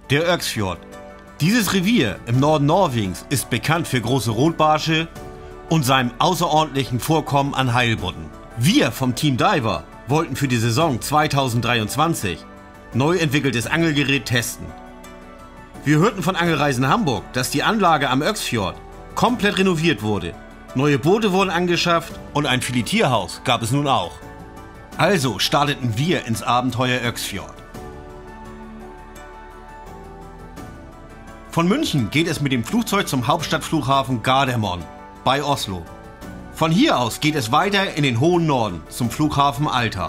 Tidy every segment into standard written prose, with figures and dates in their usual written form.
Der Øksfjord. Dieses Revier im Norden Norwegens ist bekannt für große Rotbarsche und seinem außerordentlichen Vorkommen an Heilbutten. Wir vom Team Diver wollten für die Saison 2023 neu entwickeltes Angelgerät testen. Wir hörten von Angelreisen Hamburg, dass die Anlage am Øksfjord komplett renoviert wurde. Neue Boote wurden angeschafft und ein Filetierhaus gab es nun auch. Also starteten wir ins Abenteuer Øksfjord. Von München geht es mit dem Flugzeug zum Hauptstadtflughafen Gardermoen bei Oslo. Von hier aus geht es weiter in den hohen Norden zum Flughafen Alta.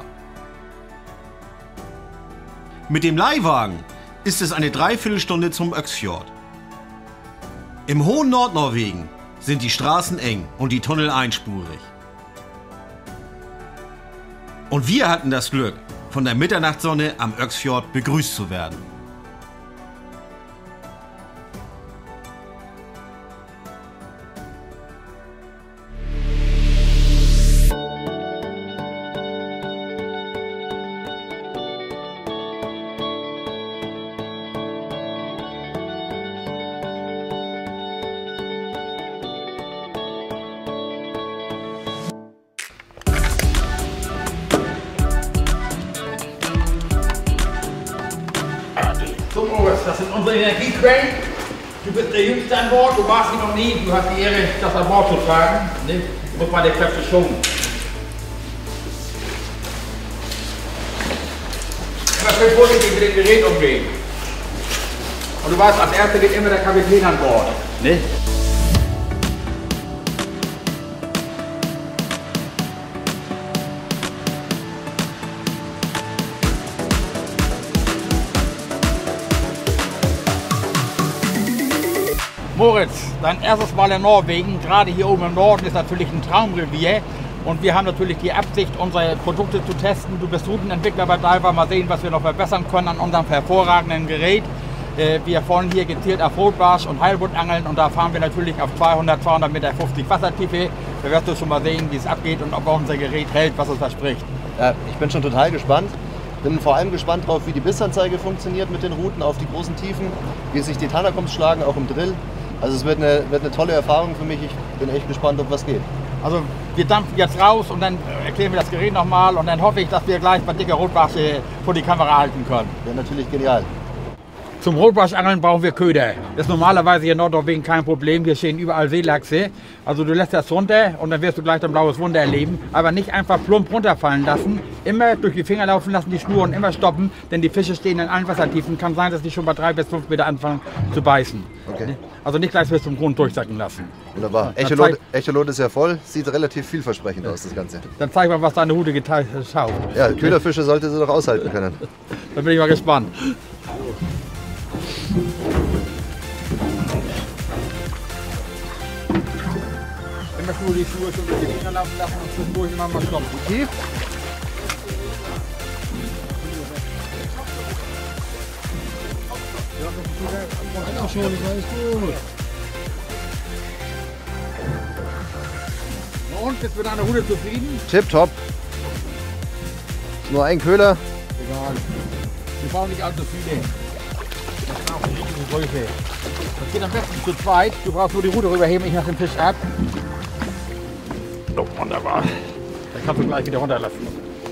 Mit dem Leihwagen ist es eine Dreiviertelstunde zum Øksfjord. Im hohen Nordnorwegen sind die Straßen eng und die Tunnel einspurig. Und wir hatten das Glück, von der Mitternachtssonne am Øksfjord begrüßt zu werden. So, Moritz, das sind unsere Energiequellen. Du bist der Jüngste an Bord, du warst hier noch nie, du hast die Ehre, das an Bord zu tragen. Ne? Muss man die Kräfte schonen. Immer schön vorsichtig mit dem Gerät umgehen. Und du weißt, als Erster geht immer der Kapitän an Bord. Ne? Moritz, dein erstes Mal in Norwegen, gerade hier oben im Norden, ist natürlich ein Traumrevier. Und wir haben natürlich die Absicht, unsere Produkte zu testen. Du bist Routenentwickler bei Diver, mal sehen, was wir noch verbessern können an unserem hervorragenden Gerät. Wir fahren hier gezielt auf Rotbarsch und Heilbuttangeln und da fahren wir natürlich auf 200 Meter 50 Wassertiefe. Da wirst du schon mal sehen, wie es abgeht und ob auch unser Gerät hält, was es verspricht. Ja, ich bin schon total gespannt. Bin vor allem gespannt drauf, wie die Bissanzeige funktioniert mit den Routen auf die großen Tiefen, wie sich die Tanakoms schlagen, auch im Drill. Also es wird eine tolle Erfahrung für mich. Ich bin echt gespannt, ob was geht. Also wir dampfen jetzt raus und dann erklären wir das Gerät nochmal und dann hoffe ich, dass wir gleich bei dicker Rotbarsche vor die Kamera halten können. Wäre natürlich genial. Zum Rotbarschangeln brauchen wir Köder. Das ist normalerweise hier in Nordnorwegen kein Problem. Hier stehen überall Seelachse. Also du lässt das runter und dann wirst du gleich ein blaues Wunder erleben. Aber nicht einfach plump runterfallen lassen. Immer durch die Finger laufen lassen, die Schnur und immer stoppen. Denn die Fische stehen in allen Wassertiefen. Kann sein, dass die schon bei 3 bis 5 Meter anfangen zu beißen. Okay. Also nicht gleich bis zum Grund durchsacken lassen. Wunderbar. Echolot ist ja voll. Sieht relativ vielversprechend aus, das Ganze. Dann zeig mal, was deine Hute schaut. Ja, Köderfische sollte sie doch aushalten können. Dann bin ich mal gespannt. Immer nur die Schuhe schon durch die Finger laufen lassen und zwischendurch immer mal stoppen. Tief. Ja, schon, alles gut. Und, bist du mit deiner Rute zufrieden? Tipptopp. Nur ein Köder. Egal. Wir brauchen nicht allzu viele. Das geht am besten zu zweit. Du brauchst nur die Rute rüberheben, ich nach dem Fisch ab. So, wunderbar. Dann kannst du gleich wieder runterlassen.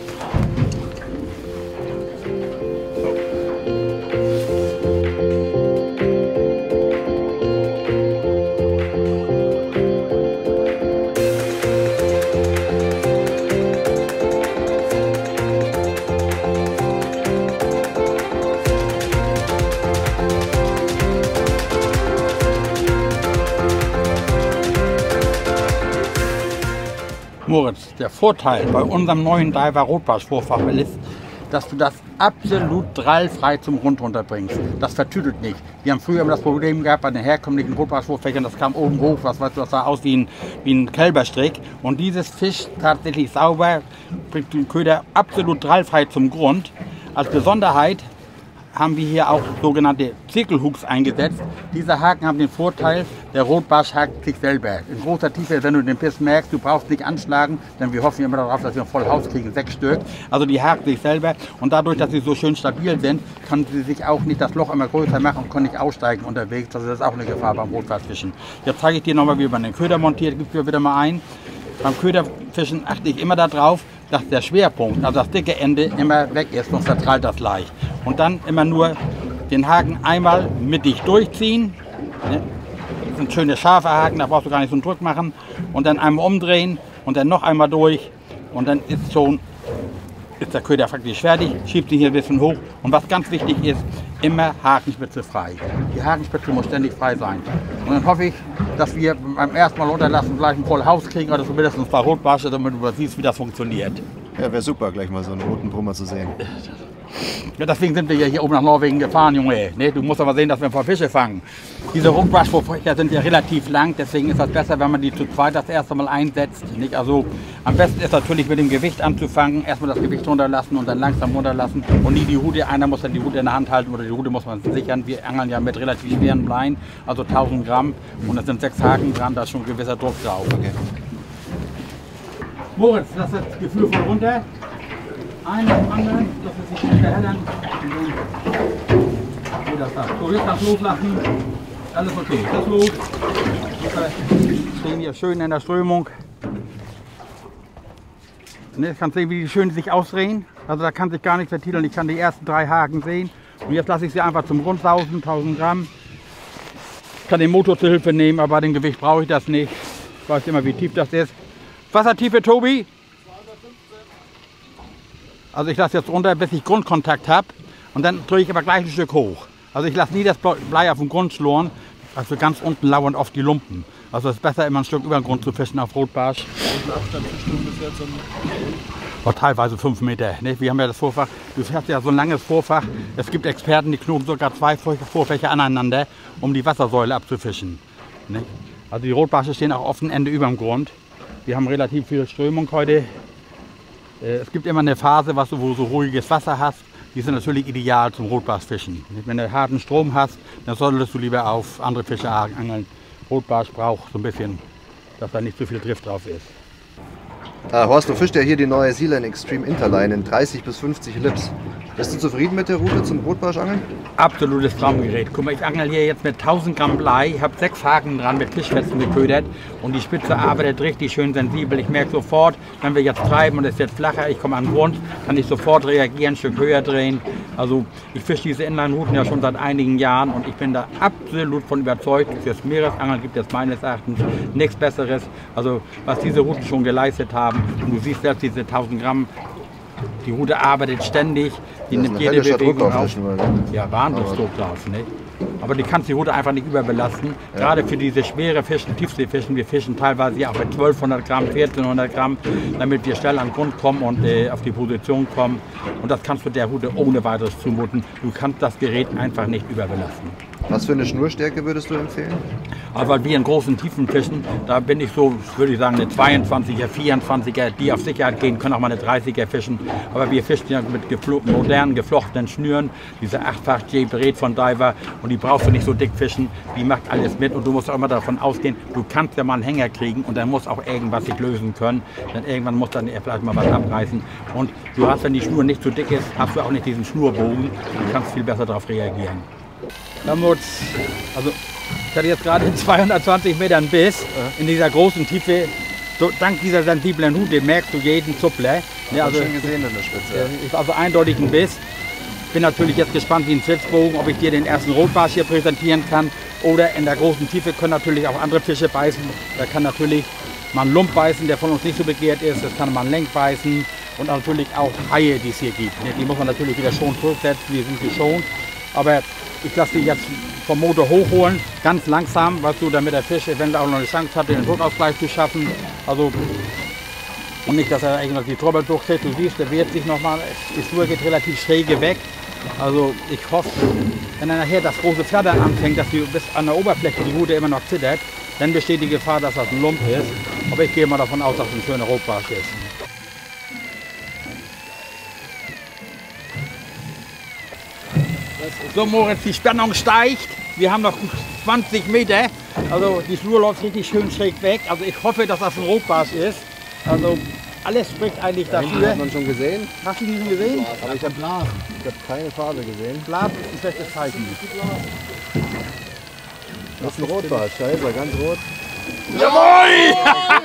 Moritz, der Vorteil bei unserem neuen Diver Rotbarsch-Vorfach ist, dass du das absolut drallfrei zum Grund runterbringst. Das vertüdelt nicht. Wir haben früher immer das Problem gehabt bei den herkömmlichen Rotbarsch-Vorfächern, das kam oben hoch, was weißt du, das sah aus wie ein Kälberstrick. Und dieses Fisch tatsächlich sauber, bringt den Köder absolut drallfrei zum Grund. Als Besonderheit haben wir hier auch sogenannte Zirkelhooks eingesetzt. Diese Haken haben den Vorteil, der Rotbarsch hakt sich selber. In großer Tiefe, wenn du den Biss merkst, du brauchst nicht anschlagen, denn wir hoffen immer darauf, dass wir ein voll Haus kriegen, 6 Stück. Also die haken sich selber und dadurch, dass sie so schön stabil sind, können sie sich auch nicht das Loch immer größer machen und können nicht aussteigen unterwegs. Also das ist auch eine Gefahr beim Rotbarschfischen. Jetzt zeige ich dir nochmal, wie man den Köder montiert. Gib mir wieder mal ein. Beim Köderfischen achte ich immer darauf, dass der Schwerpunkt, also das dicke Ende, immer weg ist, sonst verteilt das leicht. Und dann immer nur den Haken einmal mittig durchziehen. Das sind schöne scharfe Haken, da brauchst du gar nicht so einen Druck machen. Und dann einmal umdrehen und dann noch einmal durch. Und dann ist der Köder faktisch fertig, schiebt ihn hier ein bisschen hoch. Und was ganz wichtig ist, immer Hakenspitze frei. Die Hakenspitze muss ständig frei sein. Und dann hoffe ich, dass wir beim ersten Mal runterlassen gleich ein volles Haus kriegen oder zumindest ein paar Rotbarsche, damit du siehst, wie das funktioniert. Ja, wäre super, gleich mal so einen roten Brummer zu sehen. Ja, deswegen sind wir ja hier oben nach Norwegen gefahren, Junge. Ne, du musst aber sehen, dass wir ein paar Fische fangen. Diese Rotbarschfischer sind ja relativ lang, deswegen ist das besser, wenn man die zu zweit das erste Mal einsetzt. Nicht? Also am besten ist natürlich mit dem Gewicht anzufangen, erstmal das Gewicht runterlassen und dann langsam runterlassen und nie die Rute. Einer muss dann die Rute in der Hand halten oder die Rute muss man sichern. Wir angeln ja mit relativ schweren Bleien, also 1000 Gramm und es sind 6 Haken dran, da ist schon ein gewisser Druck drauf. Okay. Moritz, lass das Gefühl voll runter. Einen nach dem anderen, dass es sich nicht verheddern. So, jetzt kannst du loslassen. Alles okay. Das los. Wir stehen hier schön in der Strömung. Und jetzt kannst du sehen, wie die schön sich ausdrehen. Also da kann sich gar nichts vertiedeln. Ich kann die ersten 3 Haken sehen. Und jetzt lasse ich sie einfach zum Rundsausen, 1000 Gramm. Ich kann den Motor zur Hilfe nehmen, aber bei dem Gewicht brauche ich das nicht. Ich weiß immer, wie tief das ist. Wassertiefe, Tobi? Also ich lasse jetzt runter, bis ich Grundkontakt habe und dann drehe ich aber gleich ein Stück hoch. Also ich lasse nie das Blei auf dem Grund schloren, also ganz unten lauern oft die Lumpen. Also es ist besser, immer ein Stück über den Grund zu fischen auf Rotbarsch. Welchen Abstand fischst du ungefähr zum Grund? Teilweise 5 Meter. Ne? Wir haben ja das Vorfach, du hast ja so ein langes Vorfach. Es gibt Experten, die knoten sogar 2 Vorfächer aneinander, um die Wassersäule abzufischen. Ne? Also die Rotbarsche stehen auch oft ein Ende über dem Grund. Wir haben relativ viel Strömung heute. Es gibt immer eine Phase, wo du so ruhiges Wasser hast. Die sind natürlich ideal zum Rotbarschfischen. Wenn du harten Strom hast, dann solltest du lieber auf andere Fische angeln. Rotbarsch braucht so ein bisschen, dass da nicht so viel Drift drauf ist. Horst, du fischst ja hier die neue Sealine Extreme Interline in 30 bis 50 Lips. Bist du zufrieden mit der Route zum Rotbarschangeln? Absolutes Traumgerät. Guck mal, ich angel hier jetzt mit 1000 Gramm Blei, ich habe 6 Haken dran mit Fischfetzen geködert und die Spitze arbeitet richtig schön sensibel. Ich merke sofort, wenn wir jetzt treiben und es wird flacher, ich komme an den Grund, kann ich sofort reagieren, ein Stück höher drehen. Also ich fische diese Inline-Routen ja schon seit einigen Jahren und ich bin da absolut von überzeugt. Fürs Meeresangeln gibt es meines Erachtens nichts Besseres. Also was diese Routen schon geleistet haben, und du siehst selbst diese 1000 Gramm, die Route arbeitet ständig, die nimmt jede Bewegung auf. Ja, Wahnsinnsdruck drauf, nicht? Aber die kannst die Route einfach nicht überbelasten. Ja. Gerade für diese schwere Fischen, Tiefseefischen, wir fischen teilweise auch mit 1200 Gramm, 1400 Gramm, damit wir schnell an den Grund kommen und auf die Position kommen. Und das kannst du der Route ohne weiteres zumuten. Du kannst das Gerät einfach nicht überbelasten. Was für eine Schnurstärke würdest du empfehlen? Also weil wir in großen Tiefen fischen, da bin ich so, würde ich sagen, eine 22er, 24er, die auf Sicherheit gehen, können auch mal eine 30er fischen. Aber wir fischen ja mit modernen, geflochtenen Schnüren, diese 8-fach J-Bret von Diver und die brauchst du nicht so dick fischen, die macht alles mit und du musst auch immer davon ausgehen, du kannst ja mal einen Hänger kriegen und dann muss auch irgendwas sich lösen können, denn irgendwann muss dann vielleicht mal was abreißen und du hast, wenn die Schnur nicht zu dick ist, hast du auch nicht diesen Schnurbogen, du kannst viel besser darauf reagieren. Also ich hatte jetzt gerade in 220 Metern Biss in dieser großen Tiefe. So, dank dieser sensiblen Route merkst du jeden Zuppler. Ja, also schön gesehen in der Spitze. Ist also eindeutig ein Biss. Bin natürlich jetzt gespannt wie ein Spitzbogen, ob ich dir den ersten Rotbarsch hier präsentieren kann. Oder in der großen Tiefe können natürlich auch andere Fische beißen. Da kann natürlich mal ein Lump beißen, der von uns nicht so begehrt ist. Das kann mal ein Lenk beißen. Und natürlich auch Haie, die es hier gibt. Die muss man natürlich wieder schon zurücksetzen, die sind geschont. Aber ich lasse die jetzt vom Motor hochholen, ganz langsam, weißt du, damit der Fisch eventuell auch noch eine Chance hat, den Druckausgleich zu schaffen. Also, und nicht, dass er irgendwas die Trommel durchkriegt. Du siehst, der wehrt sich nochmal, die Schnur geht relativ schräge weg. Also ich hoffe, wenn er nachher das große Flattern anfängt, dass die bis an der Oberfläche die Rute immer noch zittert, dann besteht die Gefahr, dass das ein Lump ist. Aber ich gehe mal davon aus, dass es ein schöner Rotbarsch ist. So Moritz, die Spannung steigt. Wir haben noch gut 20 Meter. Also die Schnur läuft richtig schön schräg weg. Also ich hoffe, dass das ein Rotbarsch ist. Also alles spricht eigentlich dafür. Hat man schon gesehen? Hast du die schon gesehen? Aber ich habe Blasen. Ich habe keine Farbe gesehen. Blasen ist ein schlechtes Zeichen. Das ist ein Rotbarsch. Da ist er, ganz rot. Jawohl!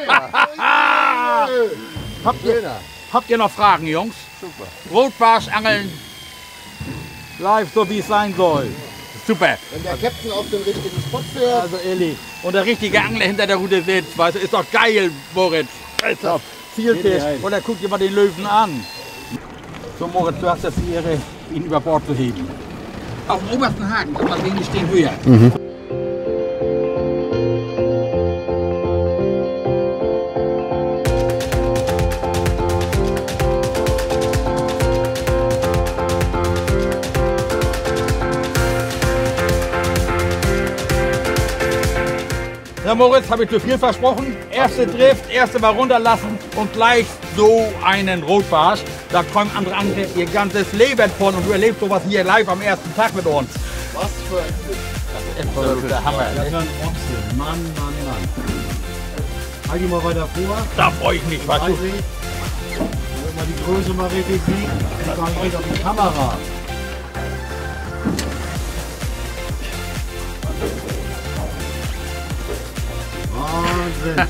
Habt ihr noch Fragen, Jungs? Super. Rotbarsch angeln live, so wie es sein soll. Super. Wenn der Captain auf den richtigen Spot fährt. Also ehrlich. Und der richtige Angler hinter der Rute sitzt, weißt du, ist doch geil, Moritz. Alter, Zieltisch. Und er guckt dir mal den Löwen an. So Moritz, du hast jetzt die Ehre, ihn über Bord zu heben. Auf dem obersten Haken, guck mal, die stehen höher. Ja, Moritz, habe ich zu viel versprochen. Erste Drift, erste Mal runterlassen und gleich so einen Rotbarsch. Da träumen andere Angler ihr ganzes Leben von und du erlebst sowas hier live am ersten Tag mit uns. Was für ein Das ist der Hammer. Das ist ein Ochse. Mann. Halt die mal weiter vor. Da freue ich mich, weißt du. Wenn man die Größe mal richtig sieht, sieht man direkt auf die Kamera. Wahnsinn.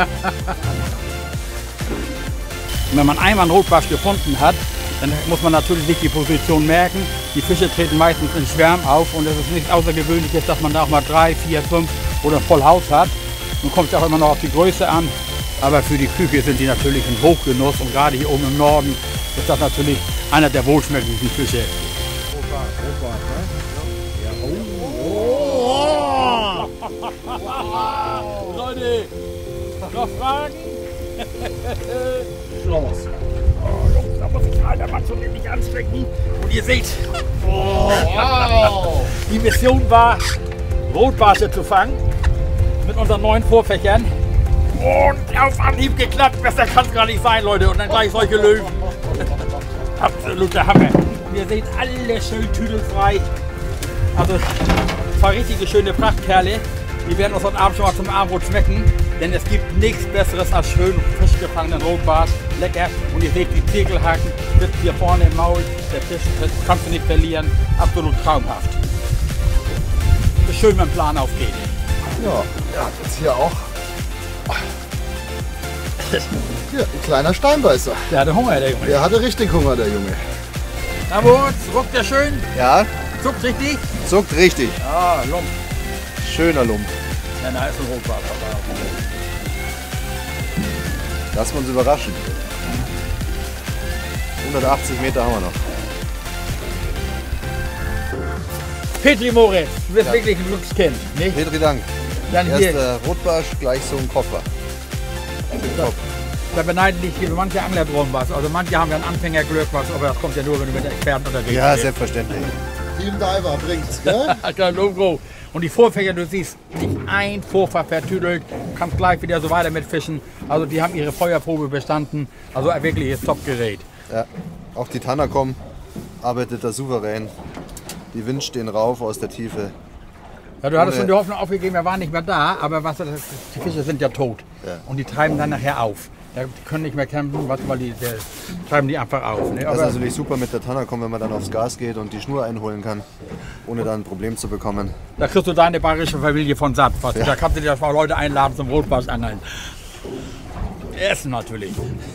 Wenn man einmal einen Rotbarsch gefunden hat, dann muss man natürlich nicht die Position merken. Die Fische treten meistens in Schwärmen auf und es ist nichts Außergewöhnliches, dass man da auch mal 3, 4, 5 oder voll Haus hat. Nun kommt es auch immer noch auf die Größe an, aber für die Küche sind die natürlich ein Hochgenuss und gerade hier oben im Norden ist das natürlich einer der wohlschmeckendsten Fische. Leute, noch Fragen? Los. Oh, Jungs, da muss ich mal der Mann schon nicht anstrengen. Und ihr seht, die Mission war, Rotbarsche zu fangen mit unseren neuen Vorfächern. Und auf Anhieb geklappt, besser kann es gar nicht sein, Leute. Und dann gleich solche Löwen. Absoluter Hammer. Und ihr seht, alles schön tüdelfrei. Also, zwei richtige schöne Prachtkerle. Die werden uns heute Abend schon mal zum Abendbrot schmecken. Denn es gibt nichts Besseres als schön frisch gefangenen Rotbarsch. Lecker. Und ihr seht die Zirkelhaken, sitzt hier vorne im Maul. Der Fisch, das kannst du nicht verlieren. Absolut traumhaft. Ist schön, wenn ein Plan aufgeht. Ja, jetzt hier auch. Hier, ein kleiner Steinbeißer. Der hatte Hunger, der Junge. Der hatte richtig Hunger, der Junge. Na Moritz, ruckt der schön? Ja, Zuckt richtig? zuckt richtig. Ah, Lump. Schöner Lump. Ja, da ist ein Rotbarsch. Lassen wir uns überraschen. 180 Meter haben wir noch. Petri Moritz, du bist wirklich ein Glückskind, nicht? Petri Dank. Dann hier, Erster Rotbarsch, gleich so ein Koffer. da beneiden dich hier manche Angler drum was. Also manche haben ja ein Anfängerglück, was, aber das kommt ja nur, wenn du mit Experten unterwegs Ja, bist. selbstverständlich. Team Diver bringt's, gell? Alter Logo. Und die Vorfächer, du siehst, nicht ein Vorfach vertüdelt, du kannst gleich wieder so weiter mit fischen. Also die haben ihre Feuerprobe bestanden. Also ein wirkliches Top-Gerät. Ja. Auch die Tanacom arbeitet da souverän. Die Wind stehen rauf aus der Tiefe. Ja, du hattest schon die Hoffnung aufgegeben, er war nicht mehr da, aber was, die Fische sind ja tot. Ja. Und die treiben dann nachher auf. Ja, die können nicht mehr kämpfen, weil die treiben die einfach auf. Ne? Das ist Aber natürlich super mit der Tanacom, wenn man dann aufs Gas geht und die Schnur einholen kann, ohne da ein Problem zu bekommen. da kriegst du deine bayerische Familie von satt. Was, Da kannst du dir mal Leute einladen zum Rotbarschangeln. Essen natürlich.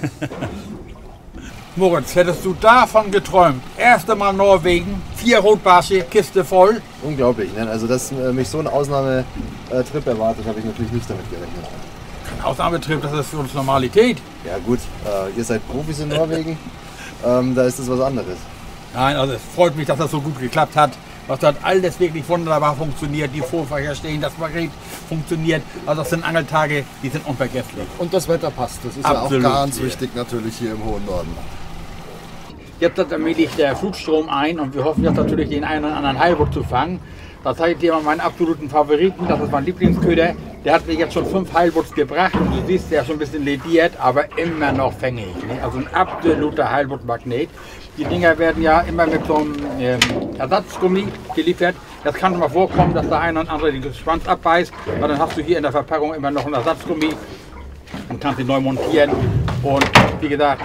Moritz, hättest du davon geträumt? Erste Mal Norwegen, 4 Rotbarsche, Kiste voll. Unglaublich, ne? Also dass mich so ein Ausnahmetrip erwartet, habe ich natürlich nicht damit gerechnet. Kein Ausnahmetrip, das ist für uns Normalität. Ja gut, ihr seid Profis in Norwegen, da ist das was anderes. Nein, also es freut mich, dass das so gut geklappt hat. Was hat alles wirklich wunderbar funktioniert. Die Vorfächer stehen, das Gerät funktioniert. Also das sind Angeltage, die sind unvergesslich. Und das Wetter passt, das ist Absolut. ja auch ganz wichtig natürlich hier im hohen Norden. Jetzt hat allmählich der Flutstrom ein und wir hoffen jetzt natürlich den einen oder anderen Heilbutt zu fangen. Das zeige ich dir mal meinen absoluten Favoriten, das ist mein Lieblingsköder. Der hat mir jetzt schon 5 Heilwurz gebracht und du siehst, der ist schon ein bisschen lediert, aber immer noch fängig. Ne? Also ein absoluter Heilwurzmagnet. Die Dinger werden ja immer mit so einem Ersatzgummi geliefert. Das kann mal vorkommen, dass der eine und andere den Schwanz abbeißt, aber dann hast du hier in der Verpackung immer noch einen Ersatzgummi und kannst ihn neu montieren. Und wie gesagt,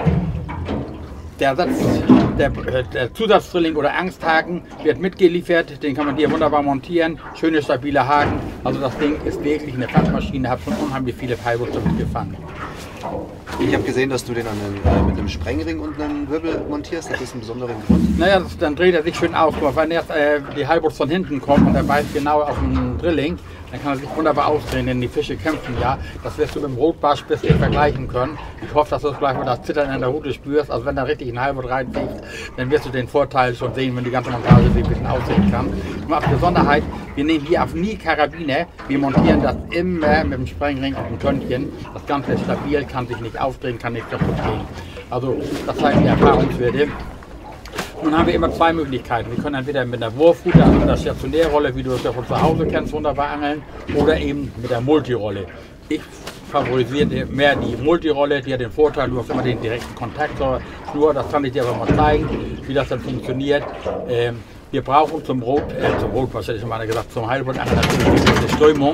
der Zusatzdrilling oder Angsthaken wird mitgeliefert, den kann man hier wunderbar montieren, schöne stabile Haken, also das Ding ist wirklich eine Fangmaschine, habe schon unheimlich viele Heilwurz damit gefangen. Ich habe gesehen, dass du den mit einem Sprengring und einem Wirbel montierst, hat das einen besonderen Grund? Naja, dann dreht er sich schön auf, wenn jetzt die Heilwurz von hinten kommt und er beißt genau auf den Drilling, dann kann er sich wunderbar ausdrehen, denn die Fische kämpfen ja. Das wirst du mit dem Rotbarsch bisschen vergleichen können. Ich hoffe, dass du gleich mal das Zittern in der Rute spürst. Also wenn da richtig ein Heilwurz reinfliegt, dann wirst du den Vorteil schon sehen, wenn die ganze Montage sich ein bisschen aussehen kann. Und als Besonderheit, wir nehmen hier auf nie Karabiner. Wir montieren das immer mit dem Sprengring auf dem Könnchen. Das Ganze ist stabil, kann sich nicht aufdrehen, kann nicht kaputt gehen. Also das zeigen die Erfahrungswerte. Nun haben wir immer 2 Möglichkeiten. Wir können entweder mit der Wurfrute, also mit der Stationärrolle, wie du es ja von zu Hause kennst, wunderbar angeln, oder eben mit der Multirolle. Ich favorisiere mehr die Multirolle, die hat den Vorteil, du hast immer den direkten Kontakt zur Schnur. Das kann ich dir aber mal zeigen, wie das dann funktioniert. Wir brauchen zum Rotbarsch, hätte ich schon mal gesagt, zum Heilwurzangeln natürlich die Strömung.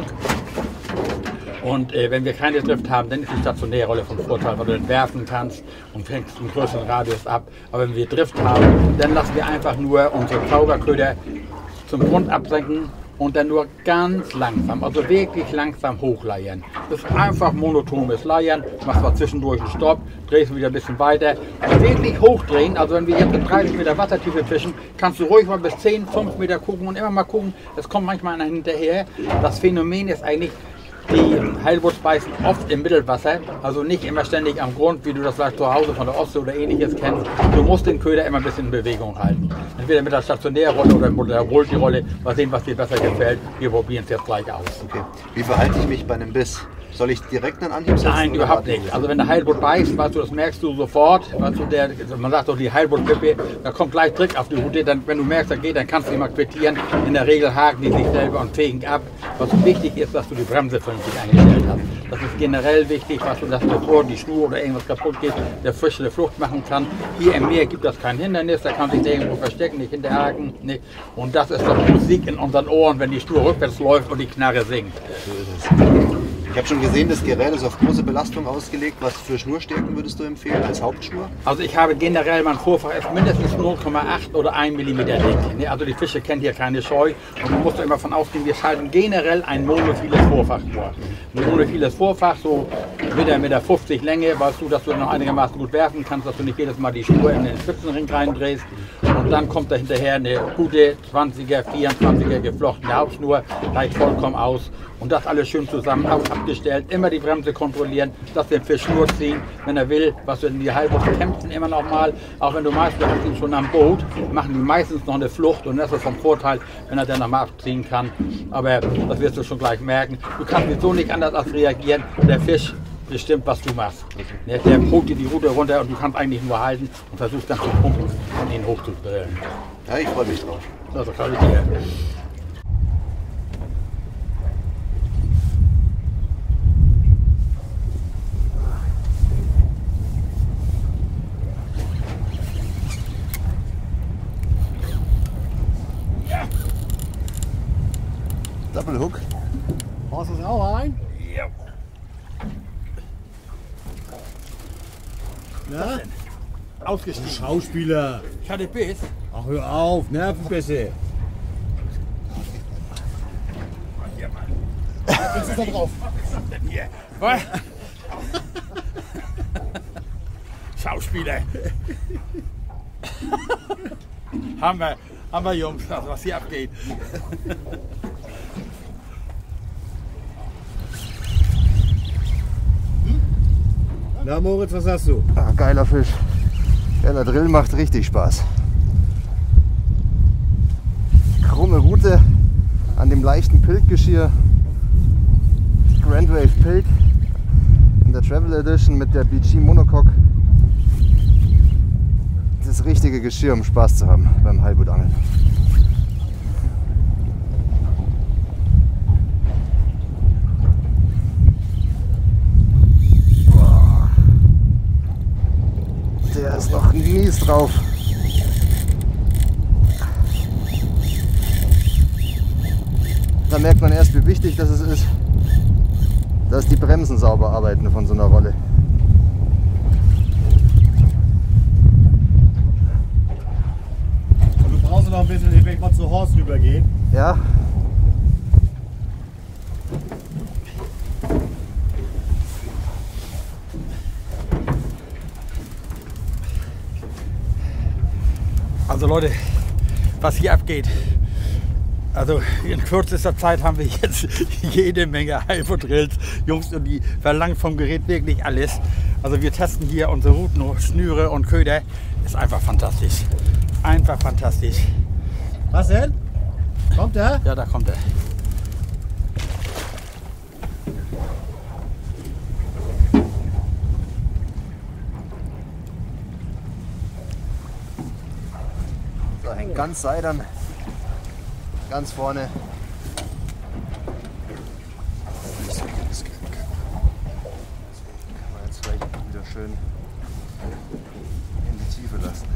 Und wenn wir keine Drift haben, dann ist die Stationärrolle von Vorteil, weil du dann werfen kannst und fängst einen größeren Radius ab. Aber wenn wir Drift haben, dann lassen wir einfach nur unsere Zauberköder zum Grund absenken und dann nur ganz langsam, also wirklich langsam hochleiern. Das ist einfach monotones Leiern, machst mal zwischendurch einen Stopp, drehst wieder ein bisschen weiter und wirklich hochdrehen. Also wenn wir jetzt in 30 Meter Wassertiefe fischen, kannst du ruhig mal bis 10, 5 Meter gucken und immer mal gucken, es kommt manchmal einer hinterher. Das Phänomen ist eigentlich, die Heilwurz beißen oft im Mittelwasser, also nicht immer ständig am Grund, wie du das vielleicht zu Hause von der Ostsee oder ähnliches kennst. Du musst den Köder immer ein bisschen in Bewegung halten. Entweder mit der Stationärrolle oder mit der Multirolle. Mal sehen, was dir besser gefällt. Wir probieren es jetzt gleich aus. Okay. Wie verhalte ich mich bei einem Biss? Soll ich direkt einen Anhieb setzen? Nein, überhaupt nicht. Also wenn der Heilwurz beißt, weißt du, das merkst du sofort. Weißt du, man sagt doch die Heilwurzpippe, da kommt gleich Trick auf die Route. Dann, wenn du merkst, da geht, dann kannst du immer quittieren. In der Regel haken die sich selber und fegen ab. Was wichtig ist, dass du die Bremse vernünftig eingestellt hast. Das ist generell wichtig, dass bevor die Schnur oder irgendwas kaputt geht, der Fisch eine Flucht machen kann. Hier im Meer gibt es kein Hindernis, da kann sich der irgendwo verstecken, nicht hinterhaken. Nicht. Und das ist doch Musik in unseren Ohren, wenn die Schnur rückwärts läuft und die Knarre singt. So ist es. Ich habe schon gesehen, das Gerät ist auf große Belastung ausgelegt. Was für Schnurstärken würdest du empfehlen als Hauptschnur? Also ich habe generell, mein Vorfach ist mindestens 0,8 oder 1 mm dick. Also die Fische kennen hier keine Scheu und du musst immer davon ausgehen, wir schalten generell ein monophiles Vorfach vor. Ein monophiles Vorfach, so mit der 50 Länge, weißt du, dass du noch einigermaßen gut werfen kannst, dass du nicht jedes Mal die Schnur in den Spitzenring reindrehst. Und dann kommt da hinterher eine gute 20er, 24er geflochtene Hauptschnur, reicht vollkommen aus. Und das alles schön zusammen abgestellt, immer die Bremse kontrollieren, dass den Fisch Schnur ziehen, wenn er will. Was wir in die Heilwurz kämpfen immer noch mal, auch wenn du meinst, du hast ihn schon am Boot, machen die meistens noch eine Flucht und das ist vom Vorteil, wenn er dann noch mal abziehen kann. Aber das wirst du schon gleich merken. Du kannst so nicht anders als reagieren. Der Fisch bestimmt, was du machst. Der holt dir die Rute runter und du kannst eigentlich nur halten und versuchst dann zu pumpen und ihn hochzudrillen. Ja, ich freue mich drauf. Also kann ich dir. Double Hook. Hast du es auch ein? Ja. Ja? Ausgestiegen. Schauspieler. Ich hatte Biss. Ach, hör auf, Nervenbisse. Jetzt ist er drauf. Hier. Was? Schauspieler. haben wir Jungs, also was hier abgeht. Na Moritz, was hast du? Ah, geiler Fisch. Ja, der Drill macht richtig Spaß. Krumme Rute an dem leichten Pilkgeschirr. Grand Wave Pilk in der Travel Edition mit der BG Monocoque. Das richtige Geschirr, um Spaß zu haben beim Heilwurz-Angeln. drauf. Da merkt man erst, wie wichtig das ist, dass die Bremsen sauber arbeiten von so einer Rolle. Und du brauchst noch ein bisschen, wenn ich mal zu Horst rübergehen. Ja. Also Leute, was hier abgeht. Also in kürzester Zeit haben wir jetzt jede Menge Heilbutt-Drills, Jungs, und die verlangen vom Gerät wirklich alles. Also wir testen hier unsere Routen, Schnüre und Köder. Ist einfach fantastisch. Einfach fantastisch. Was denn? Kommt er? Ja, da kommt er. So, hängt ganz seidern. Ganz vorne. Nicht so ganz kann man jetzt vielleicht wieder schön in die Tiefe lassen.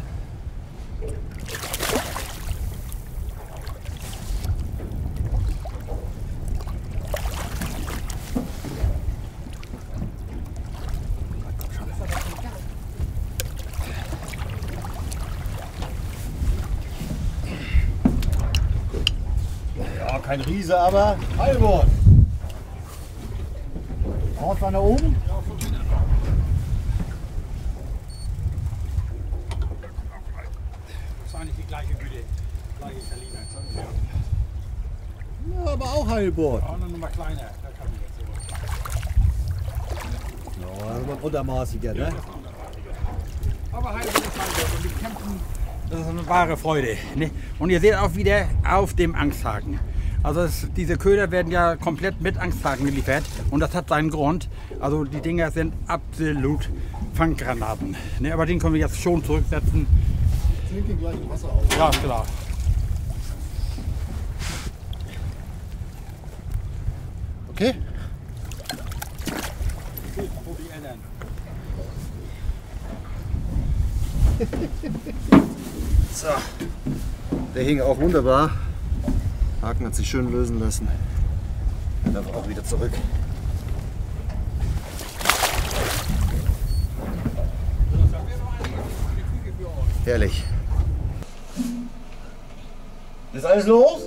Kein Riese, aber Heilbutt. Horst war nach oben? Das war nicht die gleiche Güte, gleiche Kaliber. Ja, aber auch Heilbutt. Auch noch mal kleiner. Da kann ich jetzt Ja, das war untermaßiger, ne? Aber Heilbutt ist Heilbutt und die kämpfen, das ist eine wahre Freude. Ne? Und ihr seht auch wieder auf dem Angsthaken. Also diese Köder werden ja komplett mit Angsthaken geliefert und das hat seinen Grund. Also die Dinger sind absolut Fanggranaten. Ne? Aber den können wir jetzt schon zurücksetzen. Trinken gleich Wasser auf. Ja, klar. Okay. So, der hing auch wunderbar. Haken hat sich schön lösen lassen. Er darf auch wieder zurück. Herrlich. Ist alles los?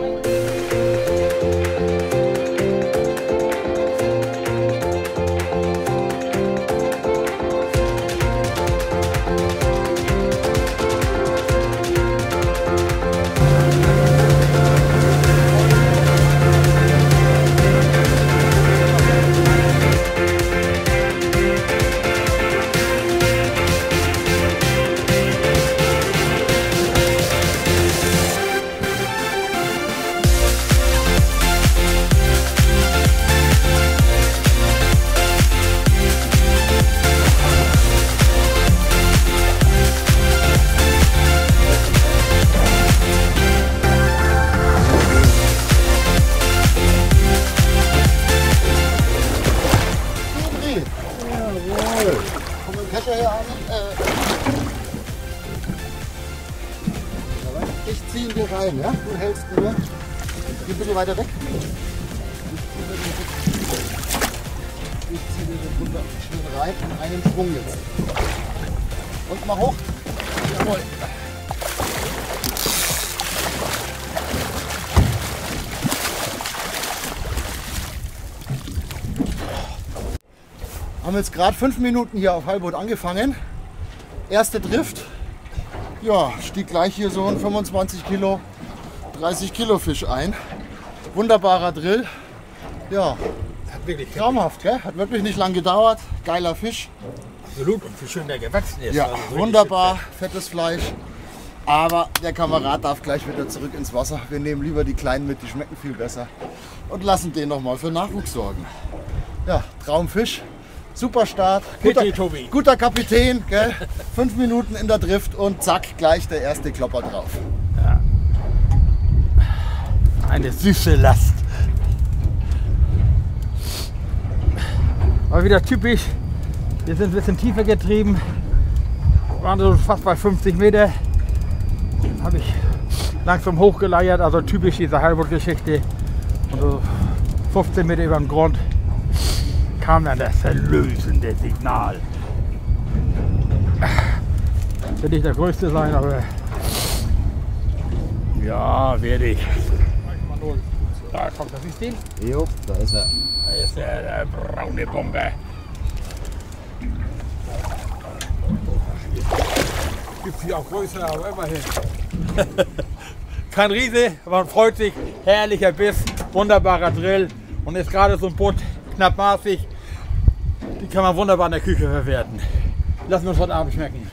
Ich ziehe ihn dir rein, ja? Du hältst nur. Geh ein bisschen weiter weg. Ich ziehe dir den runter schön rein in einem Schwung jetzt. Und mal hoch. Jawohl. Haben jetzt gerade 5 Minuten hier auf Heilbutt angefangen. Erste Drift. Ja, stieg gleich hier so ein 25 Kilo, 30 Kilo Fisch ein. Wunderbarer Drill. Ja, Hat wirklich traumhaft, gell? Hat wirklich nicht lang gedauert. Geiler Fisch. absolut und wie schön der gewachsen ist. Ja, Also wirklich wunderbar, fettes Fleisch. Aber der Kamerad darf gleich wieder zurück ins Wasser. Wir nehmen lieber die Kleinen mit, die schmecken viel besser. Und lassen den nochmal für Nachwuchs sorgen. Ja, Traumfisch. Super Start. Bitte, Tobi. Guter Kapitän, gell? 5 Minuten in der Drift und zack, gleich der erste Klopper drauf. eine süße Last. Aber wieder typisch, wir sind ein bisschen tiefer getrieben. waren so fast bei 50 Meter. Habe ich langsam hochgeleiert, also typisch diese Heilbutt-Geschichte. Und so 15 Meter über den Grund kam dann das erlösende Signal. Will nicht der Größte sein, aber ja, werde ich. Da kommt das, siehst du ihn? Jo, da ist er. Da ist der braune Bomber. Gibt hier auch größer, aber immerhin. Kein Riese, aber man freut sich. Herrlicher Biss, wunderbarer Drill. Und ist gerade so ein Butt, knapp maßig. Die kann man wunderbar in der Küche verwerten. Lassen wir uns heute Abend schmecken.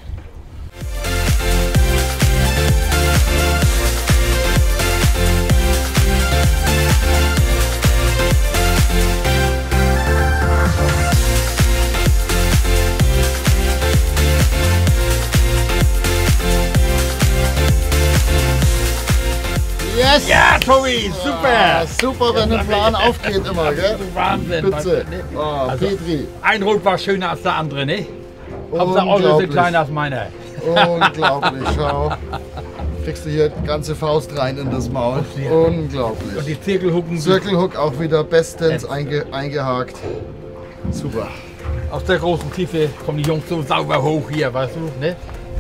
Yes! Ja, Tobi, super! Ah, super, wenn ein Plan aufgeht immer, gell? Wahnsinn! Spitze. Oh, Also, Petri. ein Rot war schöner als der andere, ne? Hauptsache eure sind Unglaublich. kleiner als meiner. Unglaublich, schau. Kriegst du hier die ganze Faust rein in das Maul. Ja. Unglaublich. Und die Zirkelhucken Zirkelhook auch wieder bestens eingehakt. Super. aus der großen Tiefe kommen die Jungs so sauber hoch hier, weißt du, ne?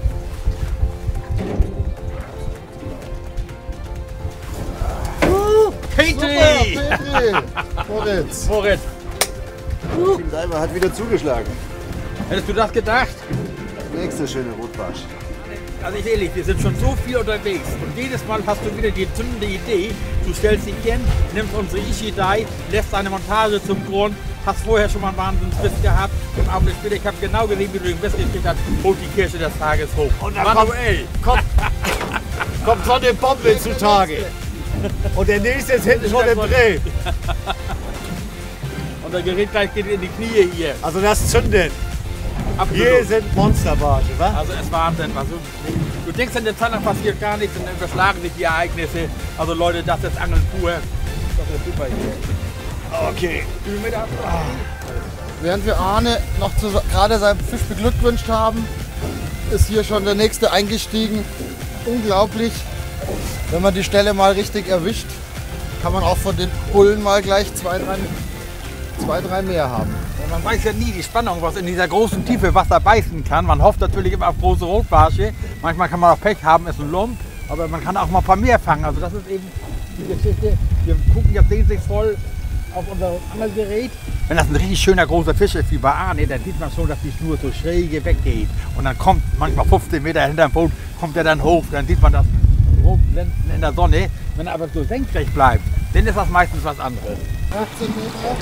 Petri! Super, Petri! Moritz. Moritz, Team Diver hat wieder zugeschlagen. hättest du das gedacht? Nächste schöne Rotbarsch. Also ich ehrlich, wir sind schon so viel unterwegs und jedes Mal hast du wieder die zündende Idee, du stellst dich hin, nimmst unsere Ishidai, lässt eine Montage zum Grund, hast vorher schon mal einen Wahnsinnsbiss gehabt und am Abend später, ich habe genau gesehen, wie du den Biss gekriegt hast, holt die Kirsche des Tages hoch. Und dann Manuell. kommt so eine Bombe zutage. Und der nächste ist hinten schon im Drill. Und der Gerät gleich geht in die Knie hier. Also das zündet. Absolut. Hier sind Monsterbarsche, wa? Also es war Wahnsinn. Also, du denkst in der Zeit lang passiert gar nichts und dann überschlagen sich die Ereignisse. Also Leute, das ist Angeln pur. Das ist super hier. Okay. Wie viel Meter hast du? Während wir Arne noch gerade seinen Fisch beglückwünscht haben, ist hier schon der nächste eingestiegen. Unglaublich. Wenn man die Stelle mal richtig erwischt, kann man auch von den Bullen mal gleich zwei, drei mehr haben. Ja, man weiß ja nie die Spannung, was in dieser großen Tiefe Wasser beißen kann. Man hofft natürlich immer auf große Rotbarsche. Manchmal kann man auch Pech haben, ist ein Lump. Aber man kann auch mal ein paar mehr fangen. Also das ist eben die Geschichte. Wir gucken jetzt sehnsichtsvoll auf unser Angelgerät. Wenn das ein richtig schöner großer Fisch ist wie bei Arne, dann sieht man schon, dass die Schnur so schräge weggeht. Und dann kommt manchmal 15 Meter hinterm Boot, kommt er dann hoch. Dann sieht man das rot glänzen in der Sonne. Wenn er aber so senkrecht bleibt, dann ist das meistens was anderes. 18 Meter.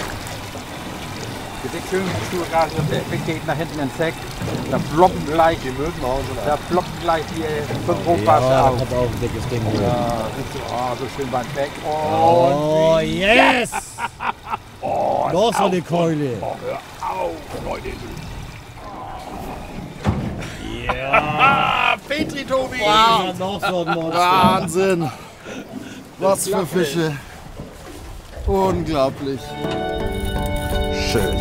Ihr seht schön, die Schnur gerade weggeht nach hinten ins Heck. Da ploppen gleich, die 5 Hochbarsche auf. hat auch ein dickes Ding. Ja, siehst du, oh, so schön beim Beck. Oh, yes! Noch so eine Keule. Oh, hör auf, Leute. Ja. Petri, Tobi! Ja, noch so ein Monster. Wahnsinn. Was für Fische. Unglaublich. Schön.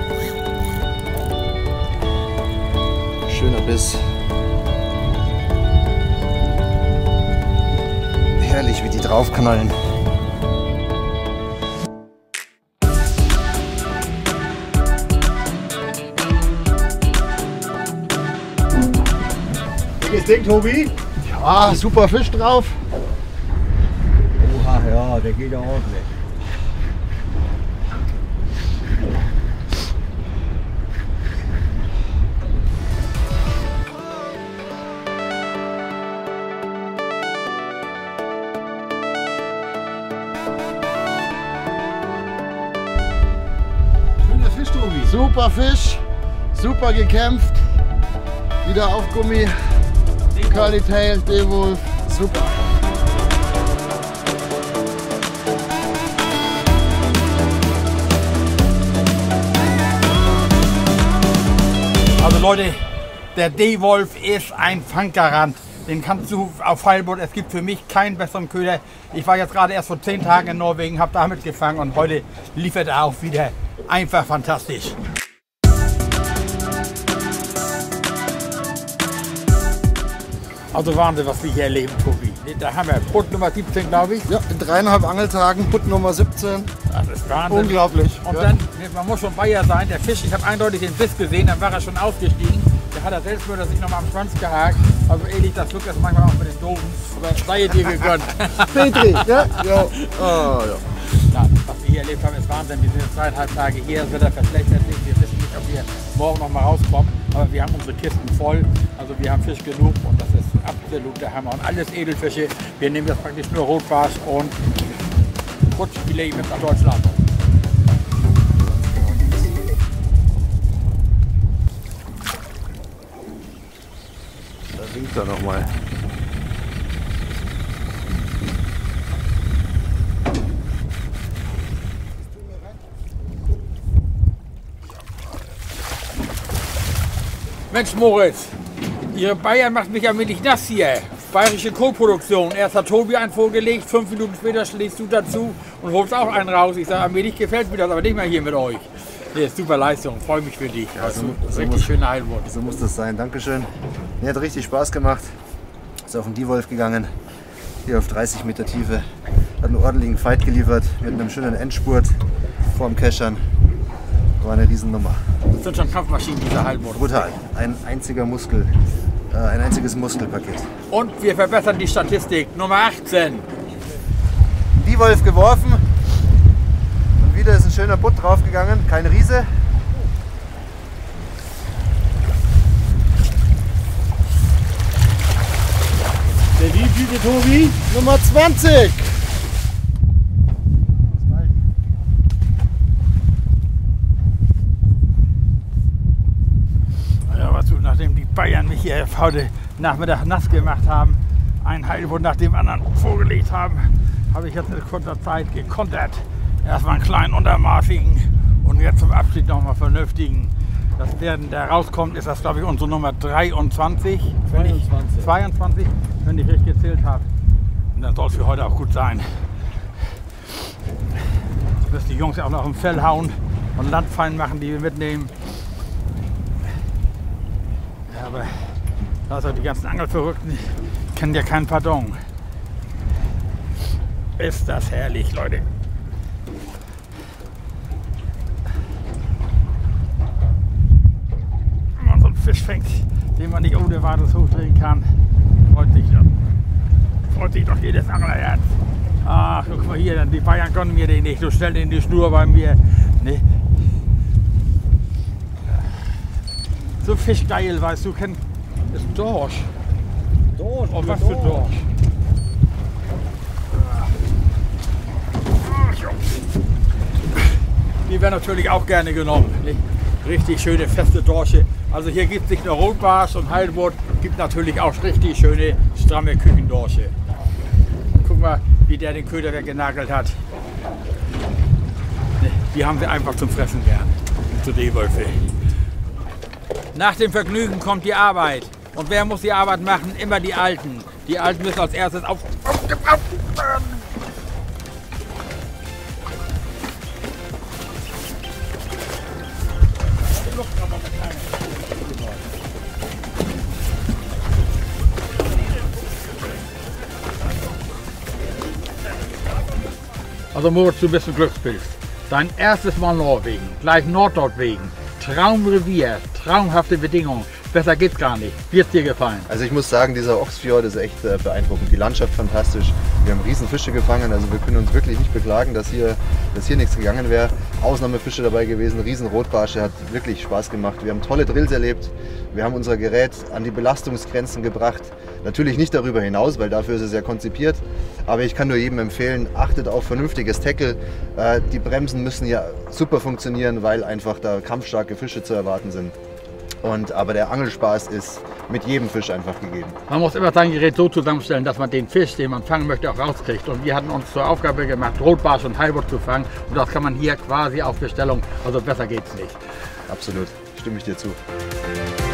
Schöner Biss. Herrlich, wie die draufknallen. Dickes Ding, Tobi. Ah, super Fisch drauf. Oha, ja, der geht ja ordentlich. Schöner Fisch, Tobi. Super Fisch. Super gekämpft. Wieder auf Gummi. Curly Tail, D-Wolf. Super. Also Leute, der D-Wolf ist ein Fanggarant. Den kannst du auf Heilbutt, es gibt für mich keinen besseren Köder. Ich war jetzt gerade erst vor 10 Tagen in Norwegen, habe damit gefangen und heute liefert er auch wieder. Einfach fantastisch. Also Wahnsinn, was wir hier erleben, Tobi. Da haben wir Putt Nummer 17, glaube ich. Ja, in 3,5 Angeltagen, Putt Nummer 17. Das ist Wahnsinn. Unglaublich. Und ja. dann, man muss schon Bayer sein, der Fisch, ich habe eindeutig den Biss gesehen, dann war er schon ausgestiegen. Der hat er selbst würde sich nochmal am Schwanz gehakt. Also ehrlich, das Glück ist manchmal auch mit den Dosen. Aber sei dir gegönnt. Petri, ja? Ja. Ah, ja. Ja, was wir hier erlebt haben, ist Wahnsinn. Wir sind jetzt 3,5 Tage hier, das Wetter verschlechtert sich. Wir wissen nicht, ob wir morgen noch mal rauskommen. Aber wir haben unsere Kisten voll. Also wir haben Fisch genug und das ist absolut der Hammer. Und alles Edelfische. Wir nehmen jetzt praktisch nur Rotbarsch und Rutschfilet mit nach Deutschland. Da winkt er nochmal. Mensch Moritz, Ihre Bayern macht mich allmählich nass hier. Bayerische Co-Produktion. Erst hat Tobi einen vorgelegt, 5 Minuten später schlägst du dazu und holst auch einen raus. Ich sage, allmählich gefällt mir das aber nicht mehr hier mit euch. Nee, super Leistung, freue mich für dich. Also, richtig schöne Heilwurst. So muss das sein, Dankeschön. Mir hat richtig Spaß gemacht. Ist auf den Diewolf gegangen, hier auf 30 Meter Tiefe. Hat einen ordentlichen Fight geliefert mit einem schönen Endspurt vorm Keschern. War eine Riesennummer. Das sind schon Kampfmaschinen, diese Heilwurst. Brutal. Ein einziges Muskelpaket. Und wir verbessern die Statistik. Nummer 18. Diewolf geworfen. Und wieder ist ein schöner Butt draufgegangen. Kein Riese. Der wievielte, Tobi? Nummer 20. Nachdem die Bayern mich hier heute Nachmittag nass gemacht haben, einen Heilwurst nach dem anderen vorgelegt haben, habe ich jetzt in kurzer Zeit gekontert. Erstmal einen kleinen untermaßigen und jetzt zum Abschied nochmal vernünftigen. Das werden, der rauskommt, ist das glaube ich unsere Nummer 23. 22, wenn ich richtig gezählt habe. Und dann soll es für heute auch gut sein. Jetzt müssen die Jungs ja auch noch im Fell hauen und Landfallen machen, die wir mitnehmen. Aber also die ganzen Angelverrückten kennen ja keinen Pardon. Ist das herrlich, Leute. Wenn man so einen Fisch fängt, den man nicht ohne weiteres hochdrehen kann, freut sich doch jedes Anglerherz. Ach, guck mal hier, die Bayern gönnen mir den nicht, so schnell in die Schnur bei mir. Nee. So fischgeil, weißt du, ist Dorsch. Dorsch, Oh, was für Dorsch. Die werden natürlich auch gerne genommen. Nicht? Richtig schöne, feste Dorsche. Also hier gibt es nicht nur Rotbarsch und Heilwurst, gibt natürlich auch richtig schöne, stramme Küchendorsche. Guck mal, wie der den Köder weggenagelt hat. Die haben wir einfach zum Fressen gern. Zu Diewölfe. Nach dem Vergnügen kommt die Arbeit. Und wer muss die Arbeit machen? Immer die Alten. Die Alten müssen als erstes aufgebaut werden. Also Moritz, du bist ein Glückspilz. Dein erstes Mal Norwegen, gleich Nordnorwegen. Traumrevier, traumhafte Bedingungen. Besser geht's gar nicht. Wie hat's dir gefallen? Also ich muss sagen, dieser Ochsfjord ist echt beeindruckend. Die Landschaft fantastisch. Wir haben riesen Fische gefangen, also wir können uns wirklich nicht beklagen, dass hier nichts gegangen wäre. Ausnahmefische dabei gewesen, riesen Rotbarsche, hat wirklich Spaß gemacht. Wir haben tolle Drills erlebt. Wir haben unser Gerät an die Belastungsgrenzen gebracht. Natürlich nicht darüber hinaus, weil dafür ist es ja konzipiert. Aber ich kann nur jedem empfehlen, achtet auf vernünftiges Tackle. Die Bremsen müssen ja super funktionieren, weil einfach da kampfstarke Fische zu erwarten sind. Aber der Angelspaß ist mit jedem Fisch einfach gegeben. Man muss immer sein Gerät so zusammenstellen, dass man den Fisch, den man fangen möchte, auch rauskriegt. Und wir hatten uns zur Aufgabe gemacht, Rotbarsch und Heilwurst zu fangen. Und das kann man hier quasi auf Bestellung. Also besser geht's nicht. Absolut, stimme ich dir zu.